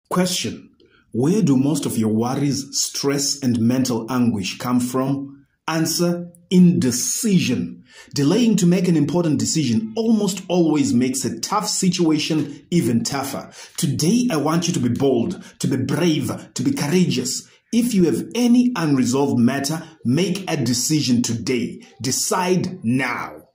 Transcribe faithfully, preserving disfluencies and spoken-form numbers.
Question: where do most of your worries, stress, and mental anguish come from? Answer: indecision. Delaying to make an important decision almost always makes a tough situation even tougher. Today, I want you to be bold, to be brave, to be courageous. If you have any unresolved matter, make a decision today. Decide now.